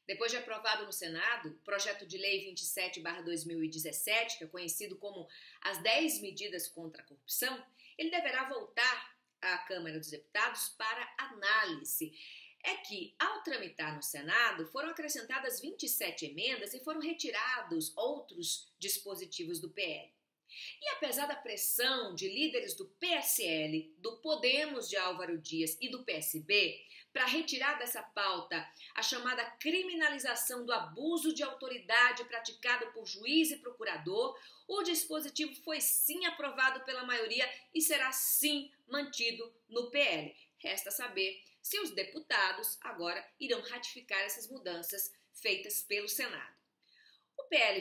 Depois de aprovado no Senado, o projeto de lei 27/2017, que é conhecido como as 10 medidas contra a corrupção, ele deverá voltar à Câmara dos Deputados para análise. É que, ao tramitar no Senado, foram acrescentadas 27 emendas e foram retirados outros dispositivos do PL. E apesar da pressão de líderes do PSL, do Podemos de Álvaro Dias e do PSB para retirar dessa pauta a chamada criminalização do abuso de autoridade praticado por juiz e procurador, o dispositivo foi sim aprovado pela maioria e será sim mantido no PL. Resta saber se os deputados agora irão ratificar essas mudanças feitas pelo Senado. O PL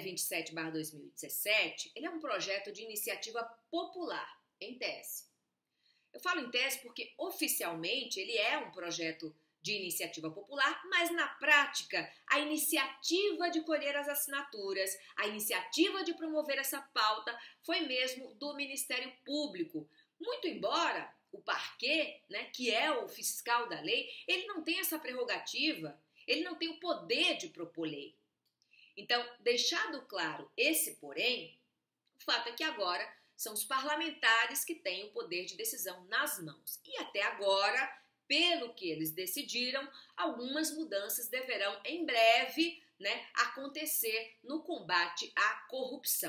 27/2017, ele é um projeto de iniciativa popular, em tese. Eu falo em tese porque oficialmente ele é um projeto de iniciativa popular, mas na prática a iniciativa de colher as assinaturas, a iniciativa de promover essa pauta foi mesmo do Ministério Público. Muito embora o parquê, que é o fiscal da lei, ele não tem essa prerrogativa, ele não tem o poder de propor lei. Então, deixado claro esse porém, o fato é que agora são os parlamentares que têm o poder de decisão nas mãos. E até agora, pelo que eles decidiram, algumas mudanças deverão em breve acontecer no combate à corrupção.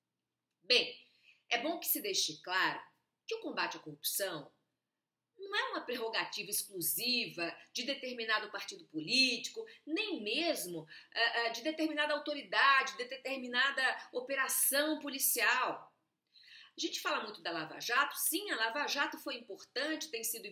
Bem, é bom que se deixe claro que o combate à corrupção não é uma prerrogativa exclusiva de determinado partido político, nem mesmo de determinada autoridade, de determinada operação policial. A gente fala muito da Lava Jato, sim, a Lava Jato foi importante, tem sido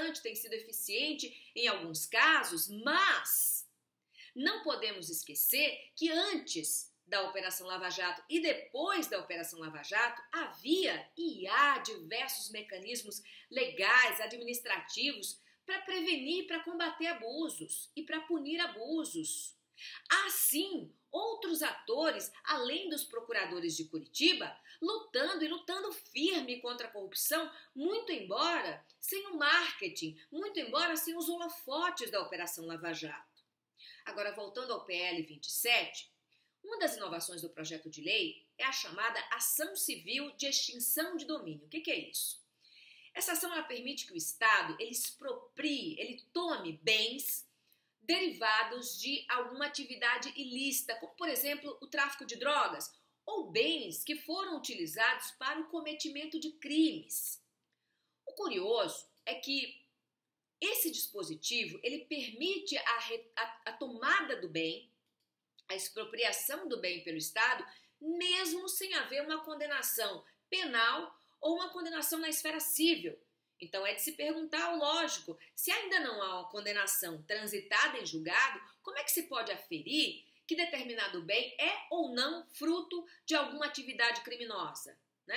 eficiente em alguns casos, mas não podemos esquecer que antes da Operação Lava Jato e depois da Operação Lava Jato, havia e há diversos mecanismos legais, administrativos, para prevenir, para combater abusos e para punir abusos. Há, sim, outros atores, além dos procuradores de Curitiba, lutando firme contra a corrupção, muito embora sem o marketing, muito embora sem os holofotes da Operação Lava Jato. Agora, voltando ao PL 27, uma das inovações do projeto de lei é a chamada ação civil de extinção de domínio. O que é isso? Essa ação ela permite que o Estado ele exproprie, ele tome bens derivados de alguma atividade ilícita, como por exemplo o tráfico de drogas, ou bens que foram utilizados para o cometimento de crimes. O curioso é que esse dispositivo ele permite a tomada do bem, a expropriação do bem pelo Estado, mesmo sem haver uma condenação penal ou uma condenação na esfera civil. Então é de se perguntar, lógico, se ainda não há uma condenação transitada em julgado, como é que se pode aferir que determinado bem é ou não fruto de alguma atividade criminosa,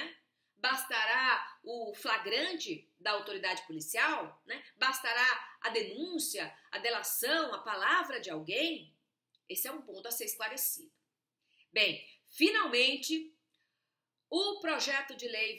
Bastará o flagrante da autoridade policial, Bastará a denúncia, a delação, a palavra de alguém? Esse é um ponto a ser esclarecido. Bem, finalmente, o projeto de lei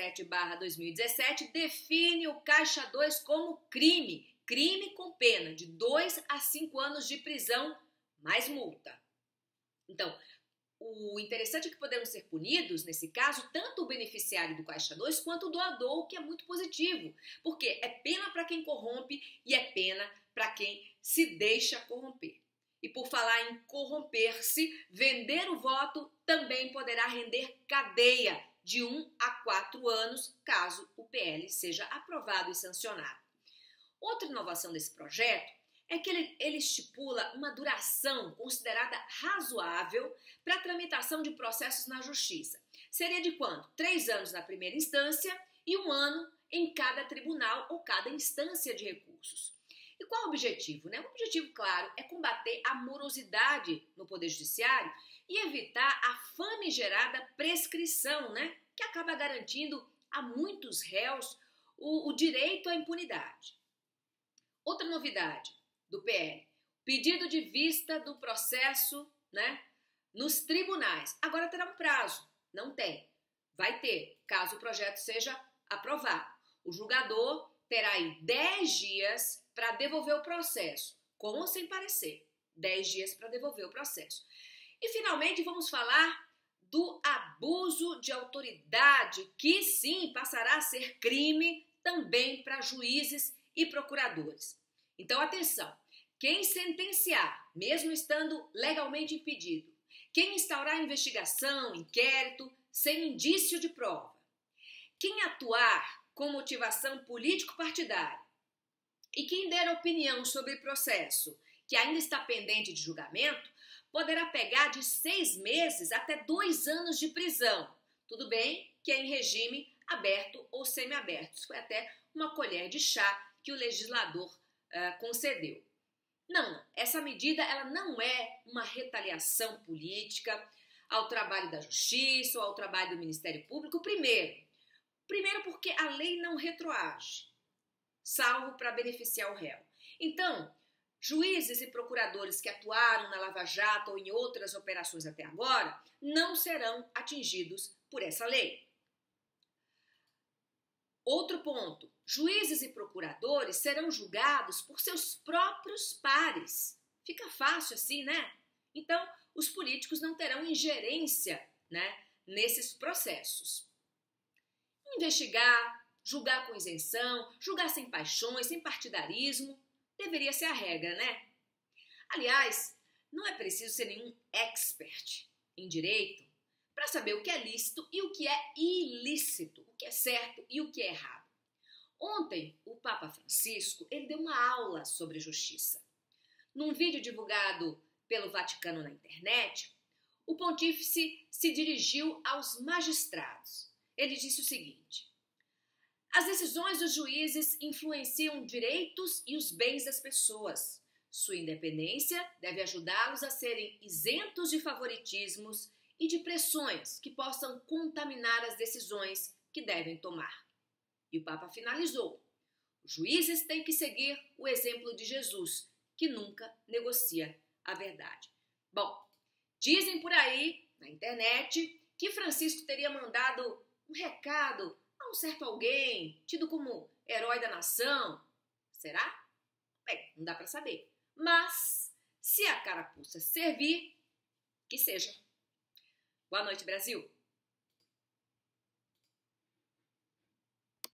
27/2017 define o Caixa 2 como crime com pena de 2 a 5 anos de prisão mais multa. Então, o interessante é que podemos ser punidos, nesse caso, tanto o beneficiário do Caixa 2 quanto o doador, o que é muito positivo, porque é pena para quem corrompe e é pena para quem se deixa corromper. E por falar em corromper-se, vender o voto também poderá render cadeia de 1 a 4 anos, caso o PL seja aprovado e sancionado. Outra inovação desse projeto é que ele estipula uma duração considerada razoável para a tramitação de processos na Justiça. Seria de quanto? 3 anos na primeira instância e 1 ano em cada tribunal ou cada instância de recursos. E qual é o objetivo? O objetivo, claro, é combater a morosidade no Poder Judiciário e evitar a famigerada prescrição, que acaba garantindo a muitos réus o direito à impunidade. Outra novidade do PL, pedido de vista do processo nos tribunais. Agora terá um prazo. Não tem. Vai ter, caso o projeto seja aprovado. O julgador terá aí 10 dias para devolver o processo, com ou sem parecer. 10 dias para devolver o processo. E, finalmente, vamos falar do abuso de autoridade, que, sim, passará a ser crime também para juízes e procuradores. Então, atenção, quem sentenciar, mesmo estando legalmente impedido, quem instaurar investigação, inquérito, sem indício de prova, quem atuar com motivação político-partidária e quem der opinião sobre processo que ainda está pendente de julgamento, poderá pegar de 6 meses até 2 anos de prisão. Tudo bem que é em regime aberto ou semiaberto. Isso foi até uma colher de chá que o legislador concedeu. Não, essa medida ela não é uma retaliação política ao trabalho da Justiça ou ao trabalho do Ministério Público. Primeiro porque a lei não retroage, salvo para beneficiar o réu. Então, juízes e procuradores que atuaram na Lava Jato ou em outras operações até agora não serão atingidos por essa lei. Outro ponto, juízes e procuradores serão julgados por seus próprios pares. Fica fácil assim, né? Então, os políticos não terão ingerência, né, nesses processos. Investigar, julgar com isenção, julgar sem paixões, sem partidarismo, deveria ser a regra, né? Aliás, não é preciso ser nenhum expert em direito para saber o que é lícito e o que é ilícito, o que é certo e o que é errado. Ontem, o Papa Francisco, ele deu uma aula sobre justiça. Num vídeo divulgado pelo Vaticano na internet, o pontífice se dirigiu aos magistrados. Ele disse o seguinte: as decisões dos juízes influenciam direitos e os bens das pessoas. Sua independência deve ajudá-los a serem isentos de favoritismos e de pressões que possam contaminar as decisões que devem tomar. E o Papa finalizou: os juízes têm que seguir o exemplo de Jesus, que nunca negocia a verdade. Bom, dizem por aí, na internet, que Francisco teria mandado um recado a um certo alguém, tido como herói da nação. Será? Bem, não dá para saber. Mas, se a carapuça servir, que seja. Boa noite, Brasil!